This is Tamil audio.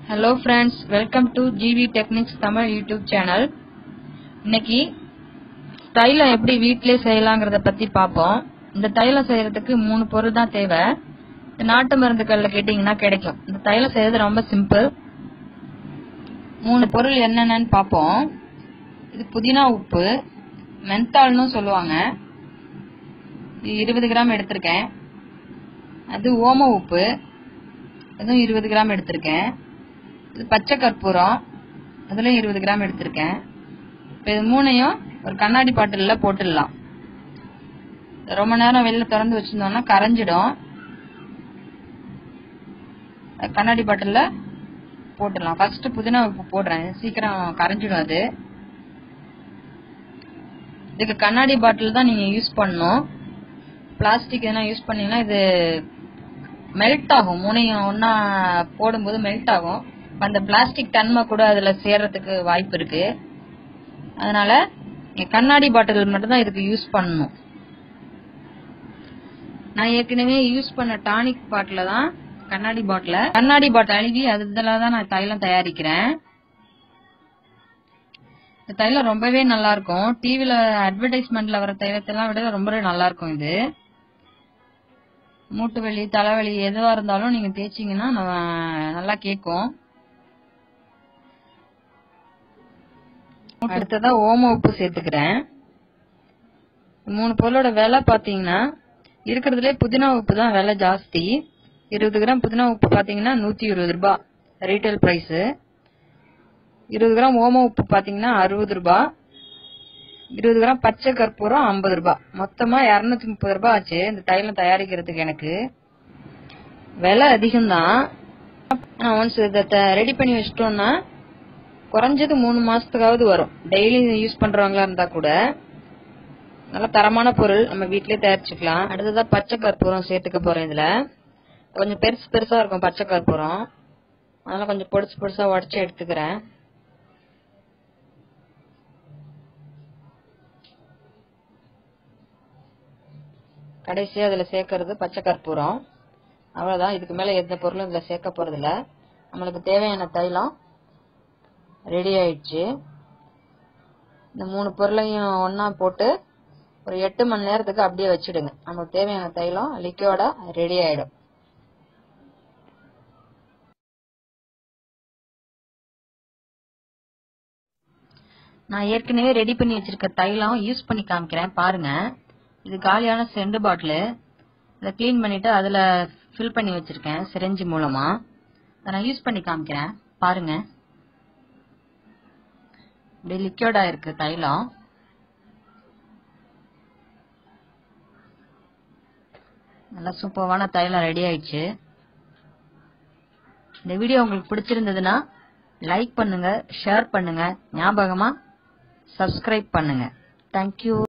Hello friends, welcome to GV Techniques Tamil YouTube channel. இன்னைக்கு தைல எப்படி வீட்லயே செய்யலாம்ங்கறத பத்தி பாப்போம். இந்த தைல செய்யறதுக்கு 3 பொருள் தான் தேவை. நாட்டு மருந்து கடையில கேட்டிங்கனா கிடைக்கும். இந்த தைல செய்யறது ரொம்ப சிம்பிள். 3 பொருள் என்னென்னன்னு பாப்போம். இது புதினா உப்பு, மென்தால்னு சொல்லுவாங்க. இது 20 கிராம் எடுத்துர்க்கேன். அது ஓம உப்பு. அதுவும் 20 கிராம் எடுத்துர்க்கேன். இது பச்சை கற்பூரம், அதுல 20 கிராம் எடுத்திருக்கேன். இப்போ இது மூணையும் ஒரு கண்ணாடி பாட்டில்ல போட்டுடலாம். ரொம்ப நேரம் வெளியில திறந்து வச்சிருந்தோம்னா கரைஞ்சிடும். கண்ணாடி பாட்டில்ல போட்டுடலாம். ஃபர்ஸ்ட் புதினா உப்பு போடுறேன், சீக்கிரம் கரைஞ்சிடும். அது இதுக்கு கண்ணாடி பாட்டில் தான் நீங்க யூஸ் பண்ணணும். பிளாஸ்டிக் எதனா யூஸ் பண்ணீங்கன்னா இது மெல்ட் ஆகும். மூணையும் ஒன்னா போடும்போது மெல்ட் ஆகும். அந்த பிளாஸ்டிக் தன்மை கூட அதுல சேர்றதுக்கு வாய்ப்பு இருக்கு. அதனால கண்ணாடி பாட்டில் மட்டும் தான் இதுக்கு யூஸ் பண்ணணும். நான் ஏற்கனவே யூஸ் பண்ண டானிக் பாட்டில தான் கண்ணாடி பாட்டில் அழுகி அதுல தான் நான் தைலம் தயாரிக்கிறேன். இந்த தைலம் ரொம்பவே நல்லா இருக்கும். டிவில அட்வர்டைஸ்மெண்ட்ல வர தைலத்தெல்லாம் விட ரொம்பவே நல்லா இருக்கும். இது மூட்டு வலி, தலைவலி எதுவா இருந்தாலும் நீங்க தேய்ச்சிங்கன்னா நல்லா கேட்கும். அடுத்ததா ஓம உப்பு சேர்த்துக்கிறேன். 3 பொருளோட விலை பாத்தீங்கன்னா இருக்கிறதுலே புதினா உப்பு தான் விலை ஜாஸ்தி. 20 கிராம் புதினா உப்பு பாத்தீங்கன்னா 120 ரூபாய் ரீட்டைல் பிரைஸ். 20 கிராம் ஓம உப்பு பாத்தீங்கன்னா 60 ரூபாய். 20 கிராம் பச்சை கற்பூரம் 50 ரூபாய். மொத்தமா 230 ரூபாய் ஆச்சு இந்த தைலம் தயாரிக்கிறதுக்கு. எனக்கு விலை அதிகம்தான். ஒன்ஸ் இதை ரெடி பண்ணி வச்சிட்டோம்னா குறைஞ்சது 3 மாசத்துக்காவது வரும். டெய்லி யூஸ் பண்றவங்களா இருந்தா கூட நல்ல தரமான பொருள் நம்ம வீட்லயே தயாரிச்சுக்கலாம். அடுத்ததா பச்சை கற்பூரம் சேர்த்துக்க போறேன். இதுல கொஞ்சம் பெருசா இருக்கும் பச்சை கற்பூரம், அதனால கொஞ்சம் பொடிசா உடைச்சு எடுத்துக்கிறேன். கடைசியா அதுல சேர்க்கறது பச்சை கற்பூரம். அவ்வளவுதான். இதுக்கு மேல எந்த பொருளும் இதுல சேர்க்க போறது இல்ல. நம்மளுக்கு தேவையான தைலம் ரெடி ஆயிடுச்சு. இந்த 3 பொருளையும் ஒன்னா போட்டு ஒரு 8 மணி நேரத்துக்கு அப்படியே வச்சிடுங்க. நமக்கு தேவையான தைலம் லிக்விடா ரெடி ஆயிடும். நான் ஏற்கனவே ரெடி பண்ணி வச்சிருக்க தைலம் யூஸ் பண்ணி காமிக்கிறேன் பாருங்க. இது காலியான செண்டு பாட்டில். இதை கிளீன் பண்ணிட்டு அதுல ஃபில் பண்ணி வச்சிருக்கேன் சிரிஞ்சி மூலமா. அதை நான் யூஸ் பண்ணி காமிக்கிறேன் பாருங்க. இப்படி லிக்விடா இருக்கு தைலம். நல்லா சூப்பரான தைலம் ரெடி ஆயிடுச்சு. இந்த வீடியோ உங்களுக்கு பிடிச்சிருந்ததுன்னா லைக் பண்ணுங்க, ஷேர் பண்ணுங்க, ஞாபகமா சப்ஸ்கிரைப் பண்ணுங்க. தேங்க்யூ.